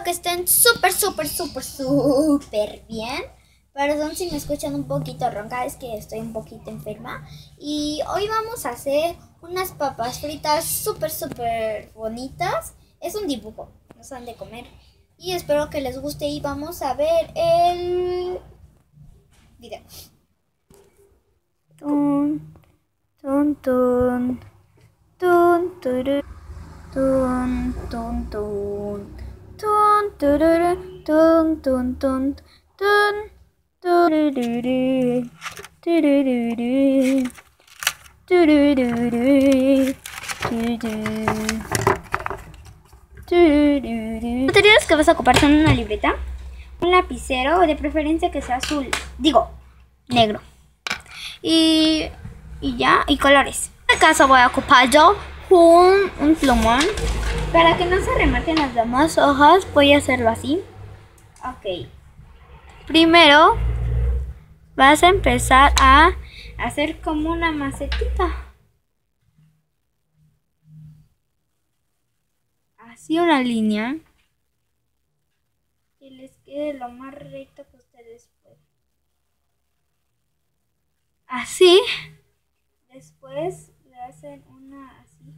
que estén súper bien. Perdón si me escuchan un poquito ronca, es que estoy un poquito enferma. Y hoy vamos a hacer unas papas fritas súper bonitas. Es un dibujo, nos han de comer. Y espero que les guste y vamos a ver el video. Tun, tun, tun, tun, turu, tun, tun, tun, tun, tururu, tun, tun, tun, tun, turururu, turururu, turururu, turururu. Los materiales que vas a ocupar son una libreta, un lapicero, de preferencia que sea azul, digo, negro. Y ya, y colores. En este caso voy a ocupar yo un plumón. Para que no se remarquen las demás hojas, voy a hacerlo así. Ok. Primero vas a empezar a hacer como una macetita. Así una línea. Que les quede lo más recto que ustedes puedan. Así. Después le hacen una así.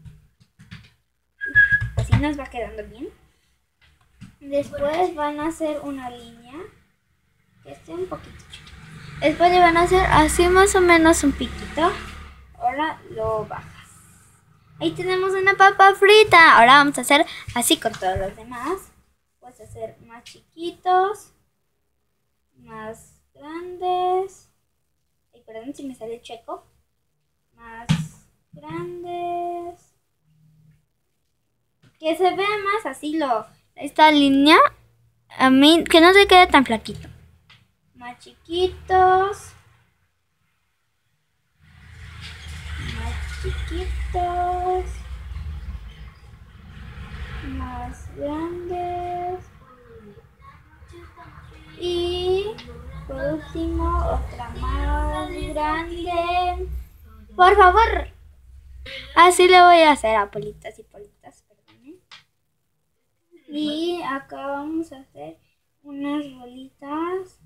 Así nos va quedando bien. Después van a hacer una línea que esté un poquito chiquita. Después le van a hacer así más o menos un piquito. Ahora lo bajas. Ahí tenemos una papa frita. Ahora vamos a hacer así con todos los demás. Puedes hacer más chiquitos, más grandes. Ay, perdón si me sale checo. Más grandes. Que se vea más así esta línea. A mí, que no se quede tan flaquito. Más chiquitos. Más chiquitos. Más grandes. Y por último, otra más grande. Por favor. Así le voy a hacer a politas y politas, perdón. Y acá vamos a hacer unas bolitas.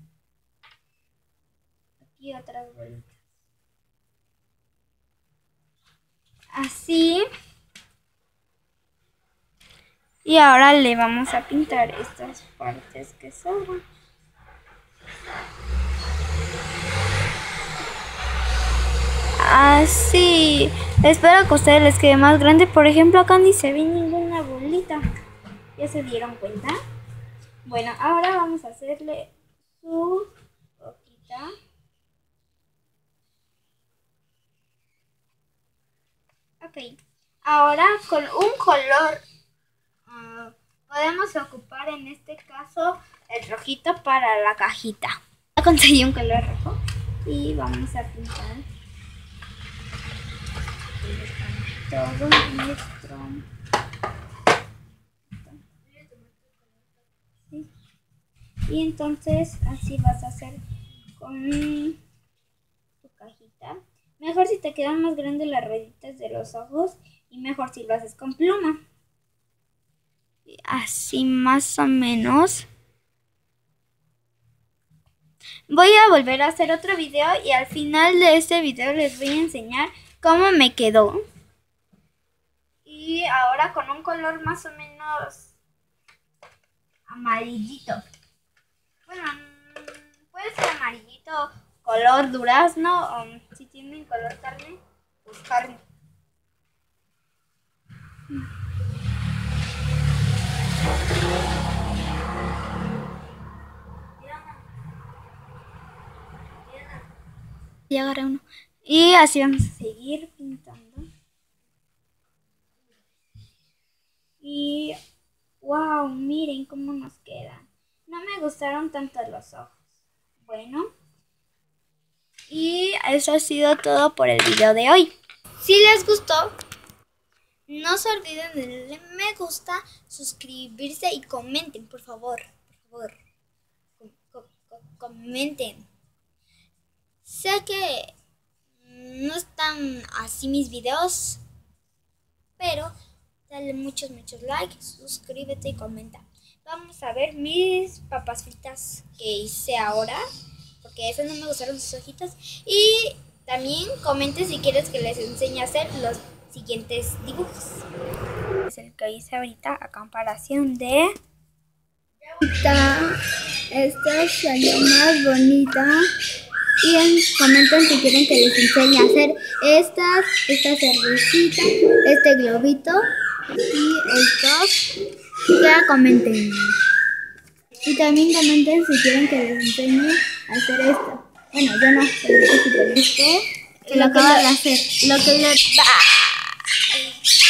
Aquí otras bolitas. Así. Y ahora le vamos a pintar estas partes que sobran. Así. Espero que a ustedes les quede más grande. Por ejemplo, acá ni se ve ninguna bolita. ¿Ya se dieron cuenta? Bueno, ahora vamos a hacerle su boquita. Ok. Ahora con un color podemos ocupar en este caso el rojito para la cajita. Ya conseguí un color rojo y vamos a pintar todo nuestro. ¿Sí? Y entonces así vas a hacer con tu cajita. Mejor si te quedan más grandes las rueditas de los ojos y mejor si lo haces con pluma. Así más o menos. Voy a volver a hacer otro video y al final de este video les voy a enseñar cómo me quedó. Y ahora con un color más o menos amarillito. Bueno, puede ser amarillito, color durazno, o si tienen color carne, pues carne. Y agarré uno. Y así vamos a seguir pintando. Y wow, miren cómo nos quedan. No me gustaron tanto los ojos. Bueno. Y eso ha sido todo por el video de hoy. Si les gustó, no se olviden de darle me gusta, suscribirse y comenten, por favor. Por favor. Comenten. Sé que no están así mis videos, pero dale muchos likes, suscríbete y comenta. vamos a ver mis papas fritas que hice ahora, porque esas no me gustaron sus hojitas. Y también comenten si quieres que les enseñe a hacer los siguientes dibujos. Es el que hice ahorita a comparación de esta salió más bonita. Y comenten si quieren que les enseñe a hacer esta cervecita, este globito y estos. Ya comenten. Y también comenten si quieren que les enseñe a hacer esto. Bueno, yo no, pero esto que lo acabo de hacer. Lo que le...